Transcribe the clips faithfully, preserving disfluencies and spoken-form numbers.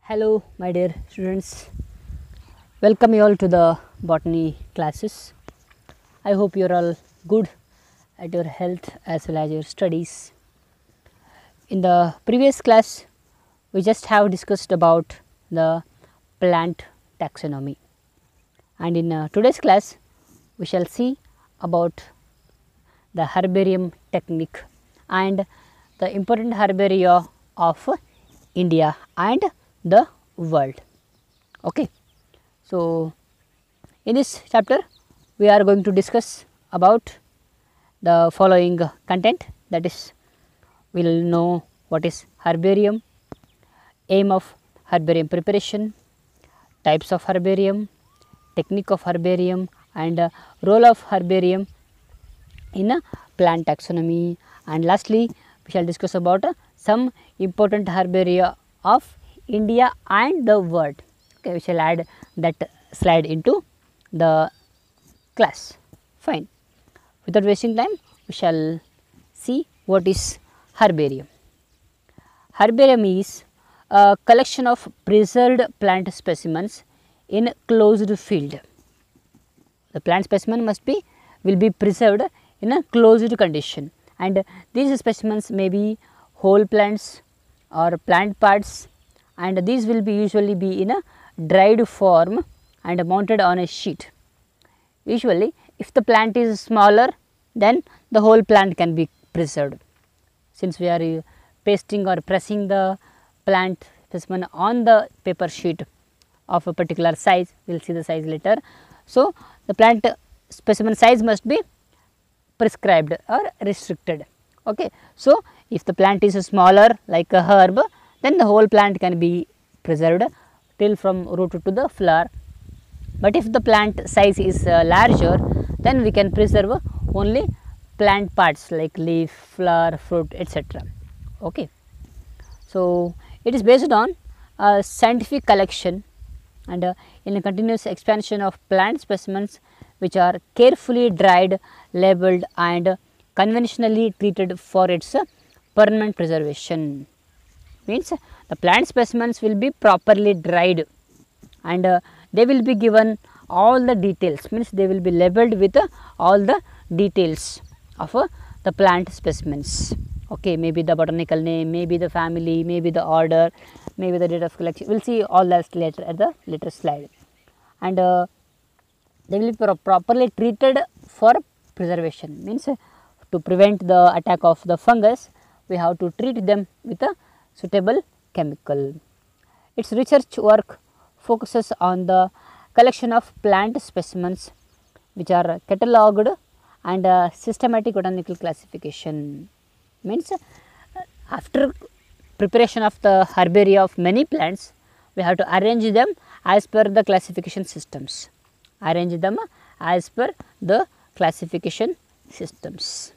Hello my dear students, welcome you all to the botany classes. I hope you are all good at your health as well as your studies. In the previous class we just have discussed about the plant taxonomy, and in uh, today's class we shall see about the herbarium technique and the important herbaria of India and the world. Okay. So, in this chapter we are going to discuss about the following content, that is, we will know what is herbarium, aim of herbarium preparation, types of herbarium, technique of herbarium, and uh, role of herbarium in a plant taxonomy, and lastly we shall discuss about uh, some important herbaria of India and the world. Okay, we shall add that slide into the class. Fine. Without wasting time, we shall see what is herbarium. Herbarium is a collection of preserved plant specimens in closed field. The plant specimen must be will be preserved in a closed condition, and these specimens may be whole plants or plant parts, and these will be usually be in a dried form and mounted on a sheet. Usually if the plant is smaller, then the whole plant can be preserved. Since we are uh, pasting or pressing the plant specimen on the paper sheet of a particular size, we will see the size later. So, the plant specimen size must be prescribed or restricted. Okay. So, if the plant is smaller like a herb, then the whole plant can be preserved till from root to the flower. But if the plant size is uh, larger, then we can preserve only plant parts like leaf, flower, fruit, et cetera. Okay. So, it is based on a scientific collection and uh, in a continuous expansion of plant specimens which are carefully dried, labeled and conventionally treated for its uh, permanent preservation. Means the plant specimens will be properly dried, and uh, they will be given all the details, means they will be labeled with uh, all the details of uh, the plant specimens. Okay, maybe the botanical name, maybe the family, maybe the order, maybe the date of collection. We will see all that later at the later slide, and uh, they will be pro properly treated for preservation. Means uh, to prevent the attack of the fungus, we have to treat them with a suitable chemical. Its research work focuses on the collection of plant specimens which are catalogued and uh, systematic botanical classification. Means uh, after preparation of the herbaria of many plants, we have to arrange them as per the classification systems. Arrange them as per the classification systems.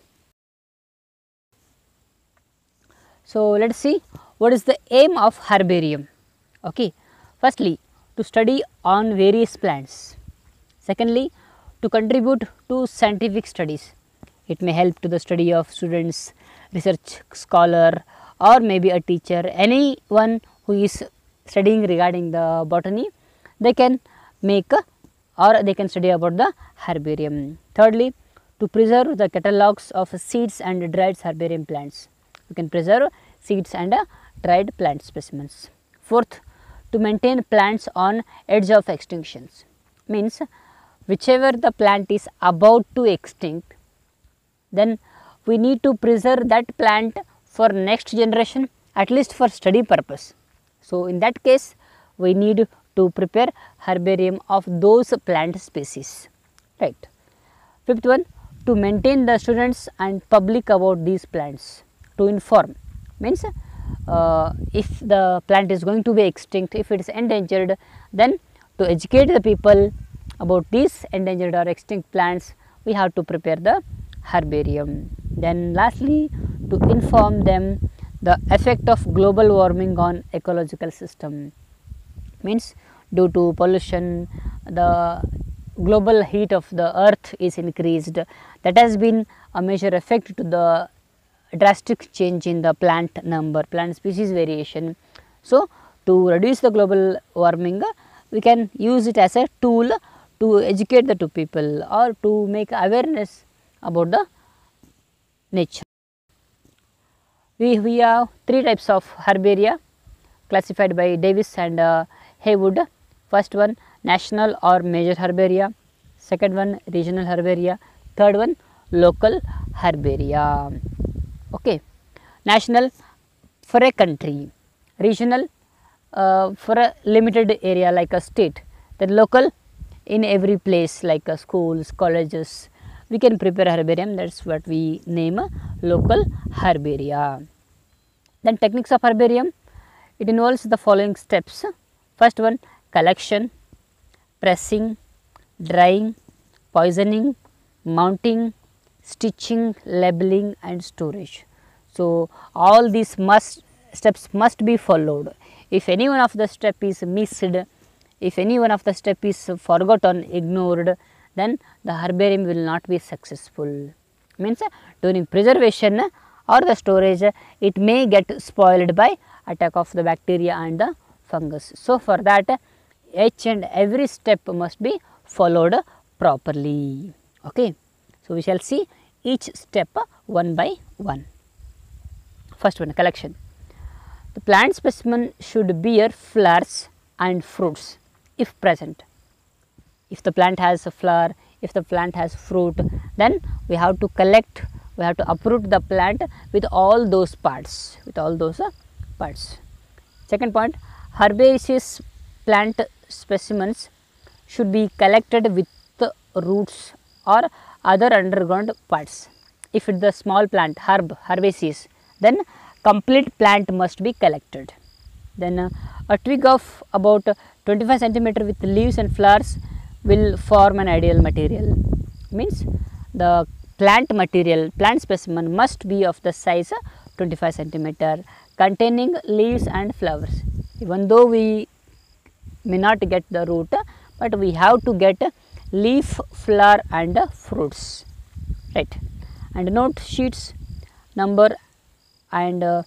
So, let us see what is the aim of herbarium. Okay. Firstly, to study on various plants. Secondly, to contribute to scientific studies. It may help to the study of students, research scholar, or maybe a teacher, anyone who is studying regarding the botany, they can make a, or they can study about the herbarium. Thirdly, to preserve the catalogues of seeds and dried herbarium plants. You can preserve seeds and uh, dried plant specimens. Fourth, to maintain plants on edge of extinctions, means whichever the plant is about to extinct, then we need to preserve that plant for next generation, at least for study purpose. So, in that case we need to prepare herbarium of those plant species, right. Fifth one, to maintain the students and public about these plants, to inform, means uh, if the plant is going to be extinct, if it is endangered, then to educate the people about these endangered or extinct plants, we have to prepare the herbarium. Then lastly, to inform them the effect of global warming on ecological system, means due to pollution, the global heat of the earth is increased. That has been a major effect to the drastic change in the plant number, plant species variation. So, to reduce the global warming, we can use it as a tool to educate the two people or to make awareness about the nature. We, we have three types of herbaria classified by Davis and uh, Haywood. First one, national or major herbaria. Second one, regional herbaria. Third one, local herbaria. Okay. National for a country, regional uh, for a limited area like a state, then local in every place like uh, schools, colleges. We can prepare herbarium, that is what we name a local herbaria. Then techniques of herbarium, it involves the following steps. First one, collection, pressing, drying, poisoning, mounting, stitching, labeling and storage. So, all these must steps must be followed. If any one of the step is missed, if any one of the step is forgotten, ignored, then the herbarium will not be successful. Means during preservation or the storage, it may get spoiled by attack of the bacteria and the fungus. So, for that each and every step must be followed properly. Okay. So, we shall see each step one by one. First one, collection. The plant specimen should bear flowers and fruits if present. If the plant has a flower, if the plant has fruit, then we have to collect, we have to uproot the plant with all those parts, with all those uh, parts. Second point, herbaceous plant specimens should be collected with the roots or other underground parts. If it is the small plant, herb, herbaceous, then complete plant must be collected. Then uh, a twig of about twenty-five centimeter with leaves and flowers will form an ideal material. Means the plant material, plant specimen must be of the size twenty-five centimeter containing leaves and flowers. Even though we may not get the root, but we have to get leaf, flower and fruits, right. And note sheets, number and uh,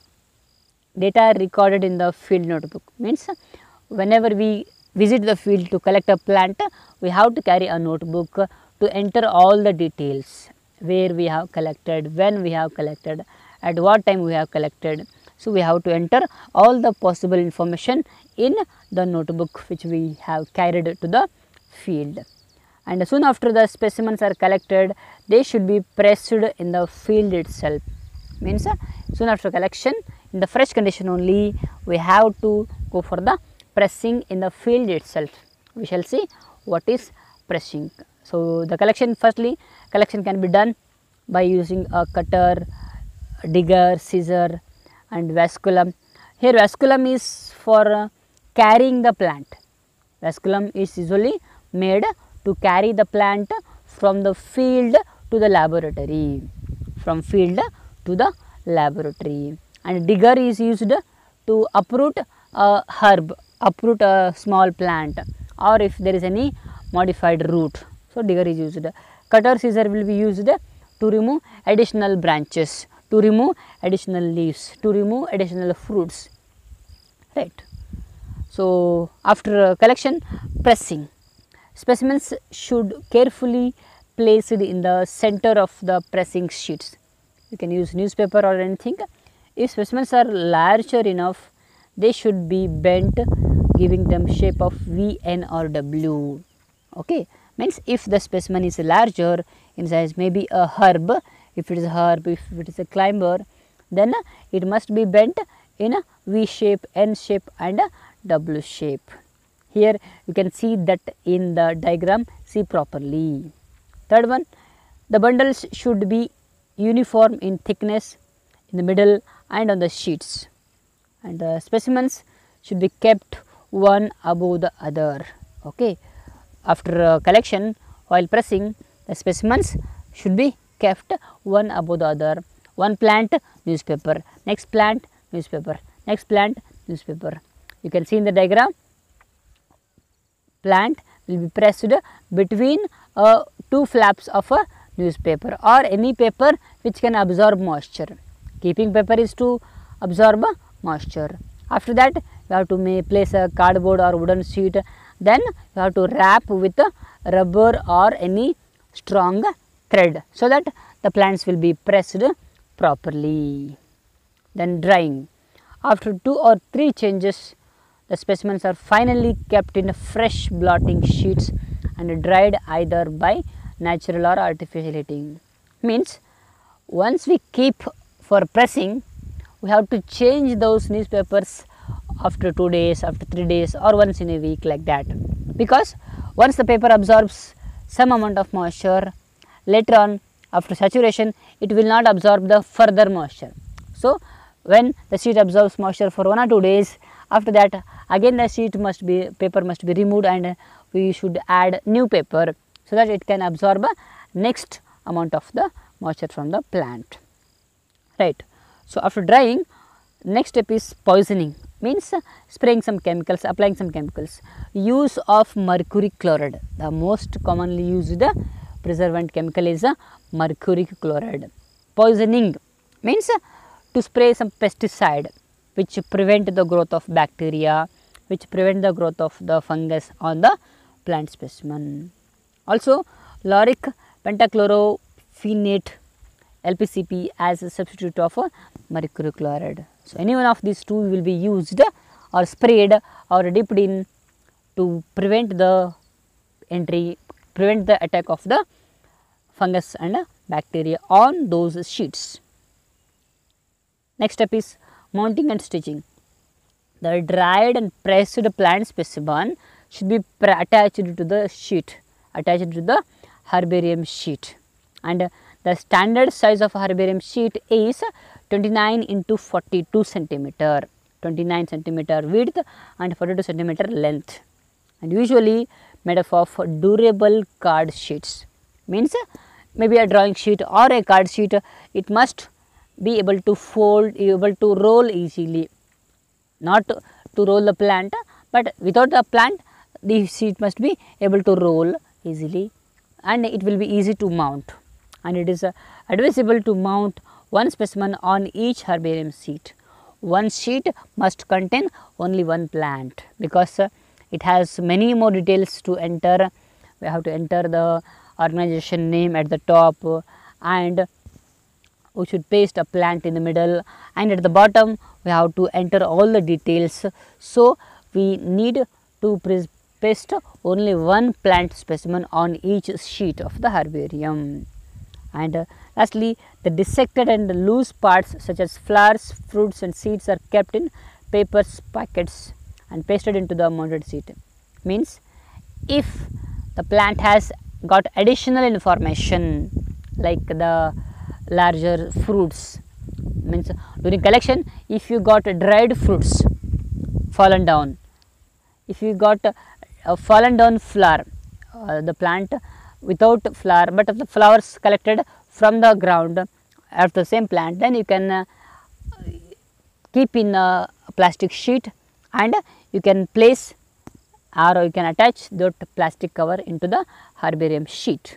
data recorded in the field notebook. Means whenever we visit the field to collect a plant, we have to carry a notebook to enter all the details, where we have collected, when we have collected, at what time we have collected. So, we have to enter all the possible information in the notebook which we have carried to the field. And soon after the specimens are collected, they should be pressed in the field itself. Means uh, soon after collection, in the fresh condition only, we have to go for the pressing in the field itself. We shall see what is pressing. So, the collection, firstly collection can be done by using a cutter, digger, scissor and vasculum. Here vasculum is for uh, carrying the plant. Vasculum is usually made to carry the plant from the field to the laboratory, from field to the laboratory. And digger is used to uproot a herb, uproot a small plant, or if there is any modified root. So, digger is used. Cutter, scissor will be used to remove additional branches, to remove additional leaves, to remove additional fruits, right. So, after collection, pressing. Specimens should carefully placed in the center of the pressing sheets. You can use newspaper or anything. If specimens are larger enough, they should be bent, giving them shape of V, N or W. Okay. Means if the specimen is larger in size, maybe a herb, if it is a herb, if it is a climber, then it must be bent in a V shape, N shape and a W shape. Here you can see that in the diagram, see properly. Third one, the bundles should be uniform in thickness in the middle and on the sheets, and the specimens should be kept one above the other. Okay. After uh, collection, while pressing, the specimens should be kept one above the other. One plant, newspaper, next plant, newspaper, next plant, newspaper. You can see in the diagram, plant will be pressed between uh, two flaps of a newspaper or any paper which can absorb moisture. Keeping paper is to absorb moisture. After that, you have to may place a cardboard or wooden sheet, then you have to wrap with a rubber or any strong thread, so that the plants will be pressed properly. Then drying. After two or three changes, the specimens are finally kept in fresh blotting sheets and dried either by natural or artificial heating. Means once we keep for pressing, we have to change those newspapers after two days, after three days, or once in a week, like that, because once the paper absorbs some amount of moisture, later on after saturation it will not absorb the further moisture. So when the sheet absorbs moisture for one or two days, after that again the sheet must be paper must be removed, and we should add new paper so that it can absorb next amount of the moisture from the plant, right. So after drying, next step is poisoning, means spraying some chemicals, applying some chemicals. Use of mercury chloride, the most commonly used preservative chemical is mercury chloride. Poisoning means to spray some pesticide which prevent the growth of bacteria, which prevent the growth of the fungus on the plant specimen. Also lauric pentachlorophenate L P C P as a substitute of mercury chloride. So any one of these two will be used or sprayed or dipped in to prevent the entry, prevent the attack of the fungus and bacteria on those sheets. Next step is mounting and stitching. The dried and pressed plant specimen should be attached to the sheet, attached to the herbarium sheet, and the standard size of herbarium sheet is twenty-nine into forty-two centimeter, twenty-nine centimeter width and forty-two centimeter length, and usually made up of durable card sheets. Means maybe a drawing sheet or a card sheet, it must be able to fold, able to roll easily, not to roll the plant, but without the plant the sheet must be able to roll easily, and it will be easy to mount, and it is uh, advisable to mount one specimen on each herbarium sheet. One sheet must contain only one plant, because uh, it has many more details to enter. We have to enter the organization name at the top, uh, and we should paste a plant in the middle, and at the bottom we have to enter all the details. So we need to paste only one plant specimen on each sheet of the herbarium. And uh, lastly, the dissected and the loose parts such as flowers, fruits and seeds are kept in paper packets and pasted into the mounted sheet. Means if the plant has got additional information like the larger fruits, means during collection if you got dried fruits fallen down, if you got a fallen down flower, uh, the plant without flower but of the flowers collected from the ground of the same plant, then you can uh, keep in a plastic sheet and you can place or you can attach that plastic cover into the herbarium sheet.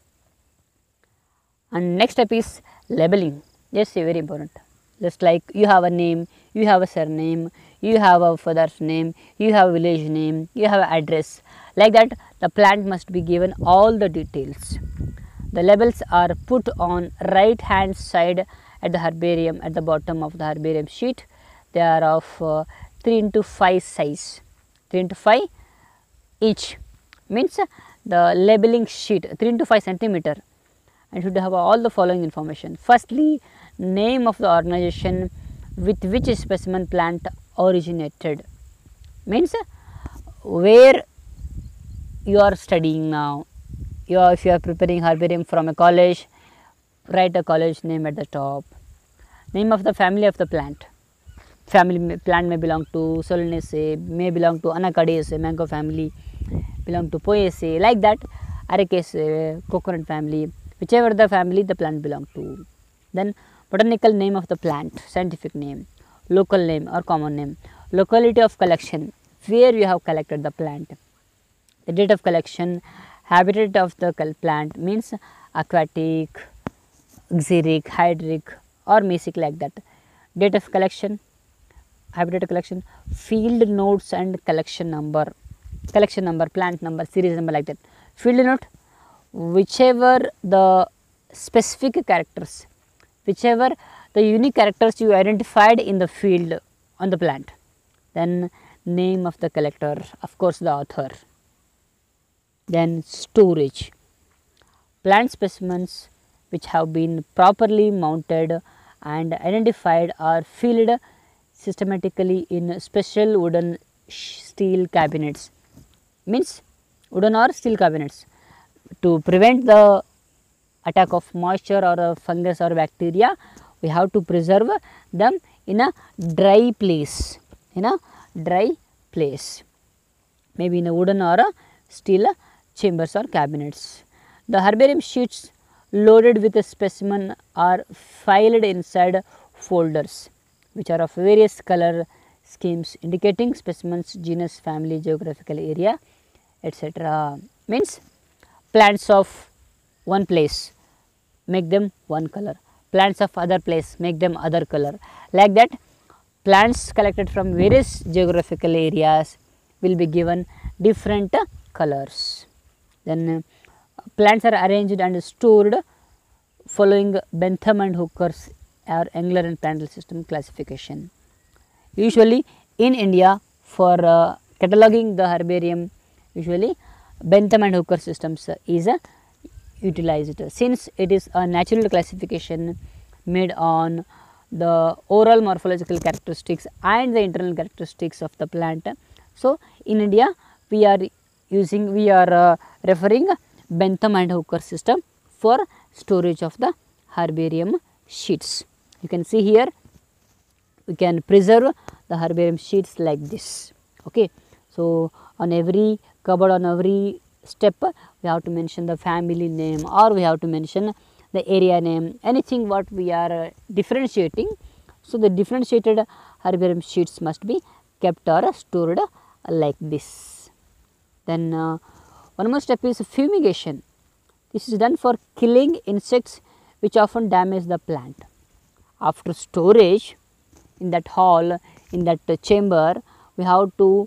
And next step is labeling. Yes, very important. Just like you have a name, you have a surname, you have a father's name, you have a village name, you have an address. Like that, the plant must be given all the details. The labels are put on right hand side at the herbarium, at the bottom of the herbarium sheet. They are of uh, three into five size, three into five each, means the labeling sheet three into five centimeter, and should have all the following information. Firstly, name of the organization with which specimen plant originated, means where you are studying now. You are, if you are preparing herbarium from a college, write a college name at the top. Name of the family of the plant. Family may, plant may belong to Solanaceae, may belong to Anacardiaceae, mango family, belong to Poaceae, like that. Ericaceae, coconut family, whichever the family the plant belong to. Then botanical name of the plant, scientific name, local name or common name, locality of collection, where you have collected the plant, the date of collection, habitat of the plant, means aquatic, xeric, hydric or mesic, like that. Date of collection, habitat collection, field notes and collection number, collection number, plant number, series number, like that. Field note, whichever the specific characters, whichever the unique characters you identified in the field on the plant. Then name of the collector, of course the author. Then storage, plant specimens which have been properly mounted and identified are filled systematically in special wooden steel cabinets, means wooden or steel cabinets, to prevent the attack of moisture or a fungus or bacteria. We have to preserve them in a dry place, in a dry place, maybe in a wooden or a steel chambers or cabinets. The herbarium sheets loaded with a specimen are filed inside folders which are of various color schemes indicating specimens, genus, family, geographical area, et cetera. Means plants of one place make them one color, plants of other place make them other color, like that. Plants collected from various geographical areas will be given different colors. Then uh, plants are arranged and stored following Bentham and Hooker's or Engler and Prandtl system classification. Usually in India, for uh, cataloging the herbarium, usually Bentham and Hooker systems uh, is uh, utilized, since it is a natural classification made on the overall morphological characteristics and the internal characteristics of the plant. So, in India we are using, we are uh, referring Bentham and Hooker system for storage of the herbarium sheets. You can see here, we can preserve the herbarium sheets like this. Okay. So, on every cupboard, on every step, we have to mention the family name, or we have to mention the area name, anything what we are uh, differentiating. So, the differentiated herbarium sheets must be kept or stored uh, like this. Then uh, one more step is fumigation. This is done for killing insects which often damage the plant. After storage in that hall, in that uh, chamber, we have to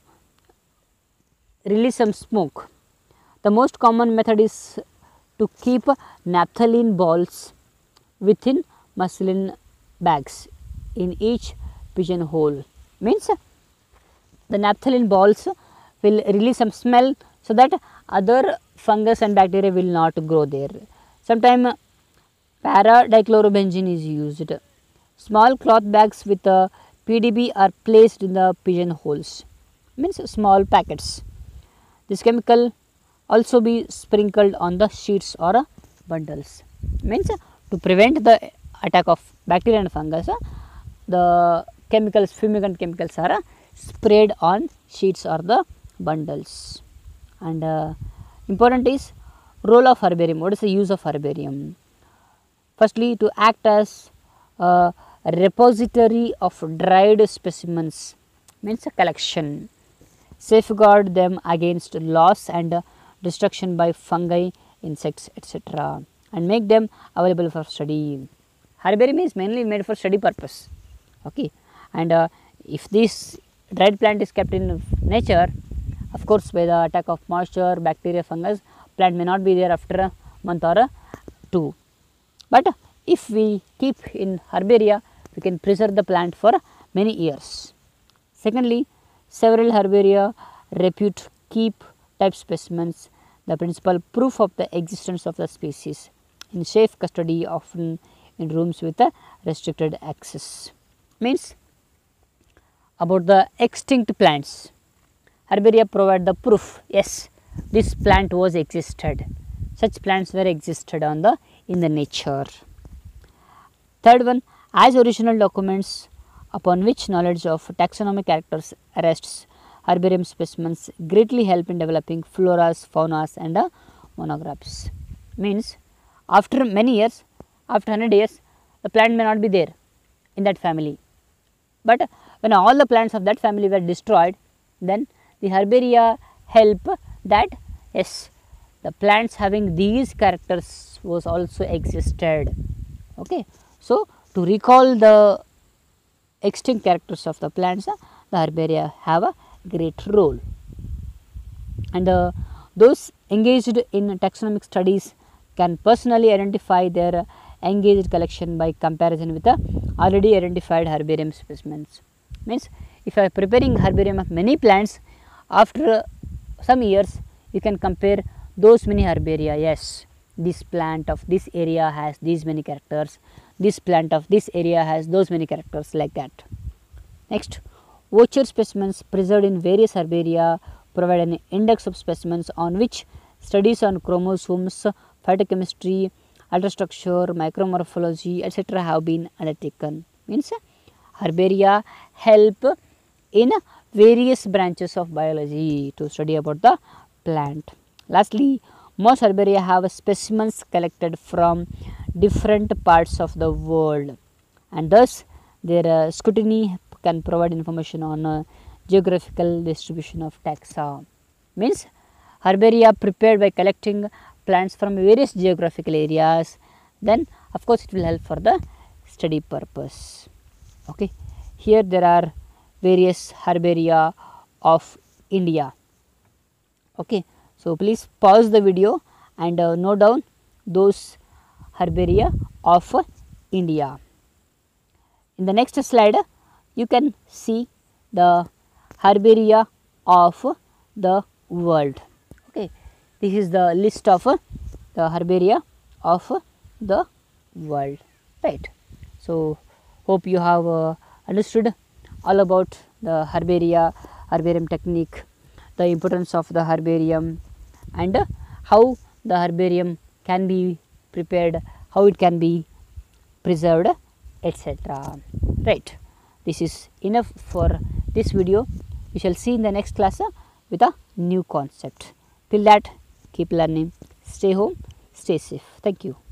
release some smoke. The most common method is to keep naphthalene balls within muslin bags in each pigeonhole. Means the naphthalene balls will release some smell, so that other fungus and bacteria will not grow there. Sometimes para-dichlorobenzene is used. Small cloth bags with a P D B are placed in the pigeonholes, means small packets. This chemical also be sprinkled on the sheets or uh, bundles, means uh, to prevent the attack of bacteria and fungus, uh, the chemicals, fumigant chemicals are uh, sprayed on sheets or the bundles. And uh, important is role of herbarium. What is the use of herbarium? Firstly, to act as a repository of dried specimens, means a collection, safeguard them against loss and uh, destruction by fungi, insects, et cetera, and make them available for study. Herbarium is mainly made for study purpose. Okay. And uh, if this dried plant is kept in nature, of course, by the attack of moisture, bacteria, fungus, plant may not be there after a month or a two. But if we keep in herbaria, we can preserve the plant for many years. Secondly, several herbaria repute keep type specimens, the principal proof of the existence of the species, in safe custody, often in rooms with a restricted access. Means about the extinct plants, herbaria provide the proof, yes, this plant was existed, such plants were existed on the in the nature. Third one, as original documents upon which knowledge of taxonomic characters rests, herbarium specimens greatly help in developing floras, faunas and uh, monographs. Means after many years, after one hundred years, the plant may not be there in that family, but when all the plants of that family were destroyed, then the herbaria help that yes, the plants having these characters was also existed. Okay. So, to recall the extinct characters of the plants, uh, the herbaria have a great role. And uh, those engaged in taxonomic studies can personally identify their engaged collection by comparison with the already identified herbarium specimens. Means if I am preparing herbarium of many plants, after some years you can compare those many herbaria. Yes, this plant of this area has these many characters, this plant of this area has those many characters, like that. Next, voucher specimens preserved in various herbaria provide an index of specimens on which studies on chromosomes, phytochemistry, ultrastructure, micromorphology, et cetera have been undertaken. Means herbaria help in various branches of biology to study about the plant. Lastly, most herbaria have specimens collected from different parts of the world, and thus their uh, scrutiny can provide information on uh, geographical distribution of taxa. Means herbaria prepared by collecting plants from various geographical areas, then of course it will help for the study purpose. Okay. Here there are various herbaria of India. Okay. So, please pause the video and uh, note down those herbaria of uh, India. In the next slide, you can see the herbaria of uh, the world. Okay. This is the list of uh, the herbaria of uh, the world, right. So, hope you have uh, understood all about the herbaria, herbarium technique, the importance of the herbarium, and uh, how the herbarium can be prepared, how it can be preserved, et cetera. Right. This is enough for this video. We shall see in the next class uh, with a new concept. Till that, keep learning, stay home, stay safe. Thank you.